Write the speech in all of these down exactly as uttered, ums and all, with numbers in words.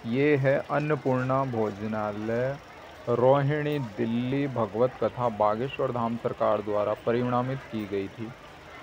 ये है अन्नपूर्णा भोजनालय, रोहिणी, दिल्ली। भगवत कथा बागेश्वर धाम सरकार द्वारा परिणामित की गई थी।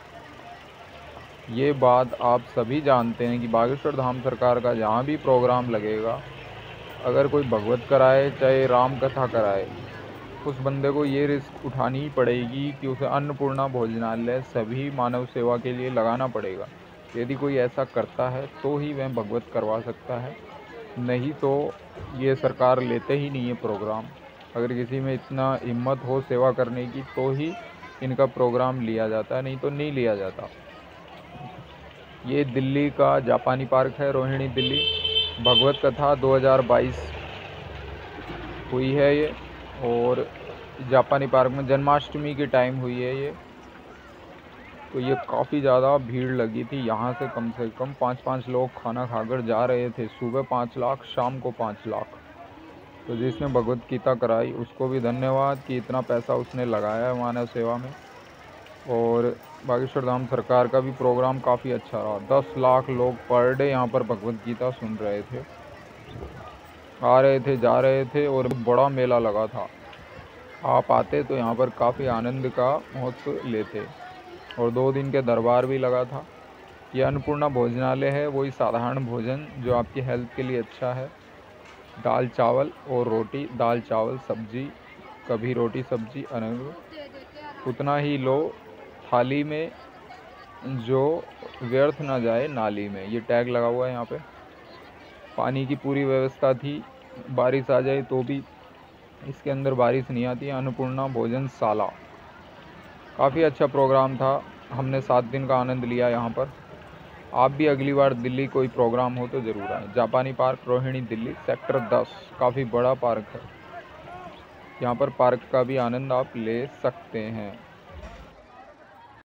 ये बात आप सभी जानते हैं कि बागेश्वर धाम सरकार का जहाँ भी प्रोग्राम लगेगा, अगर कोई भगवत कराए चाहे राम कथा कराए, उस बंदे को ये रिस्क उठानी ही पड़ेगी कि उसे अन्नपूर्णा भोजनालय सभी मानव सेवा के लिए लगाना पड़ेगा। यदि कोई ऐसा करता है तो ही वह भगवत करवा सकता है, नहीं तो ये सरकार लेते ही नहीं है प्रोग्राम। अगर किसी में इतना हिम्मत हो सेवा करने की तो ही इनका प्रोग्राम लिया जाता है, नहीं तो नहीं लिया जाता। ये दिल्ली का जापानी पार्क है, रोहिणी दिल्ली। भगवत कथा दो हज़ार बाईस हुई है ये, और जापानी पार्क में जन्माष्टमी के टाइम हुई है ये। तो ये काफ़ी ज़्यादा भीड़ लगी थी। यहाँ से कम से कम पाँच पाँच लोग खाना खाकर जा रहे थे। सुबह पाँच लाख, शाम को पाँच लाख। तो जिसने भगवत गीता कराई उसको भी धन्यवाद कि इतना पैसा उसने लगाया है मानव सेवा में। और बागेश्वर धाम सरकार का भी प्रोग्राम काफ़ी अच्छा रहा। दस लाख लोग पर डे यहाँ पर भगवत गीता सुन रहे थे, आ रहे थे, जा रहे थे, और बड़ा मेला लगा था। आप आते तो यहाँ पर काफ़ी आनंद का महोत्सव लेते। और दो दिन के दरबार भी लगा था। ये अन्नपूर्णा भोजनालय है, वही साधारण भोजन जो आपकी हेल्थ के लिए अच्छा है। दाल चावल और रोटी, दाल चावल सब्जी, कभी रोटी सब्जी अलग, उतना ही लो थाली में, जो व्यर्थ ना जाए नाली में। ये टैग लगा हुआ है यहाँ पे। पानी की पूरी व्यवस्था थी, बारिश आ जाए तो भी इसके अंदर बारिश नहीं आती। अन्नपूर्णा भोजनशाला काफ़ी अच्छा प्रोग्राम था। हमने सात दिन का आनंद लिया यहाँ पर। आप भी अगली बार दिल्ली कोई प्रोग्राम हो तो ज़रूर आएँ। जापानी पार्क, रोहिणी, दिल्ली, सेक्टर दस। काफ़ी बड़ा पार्क है, यहाँ पर पार्क का भी आनंद आप ले सकते हैं।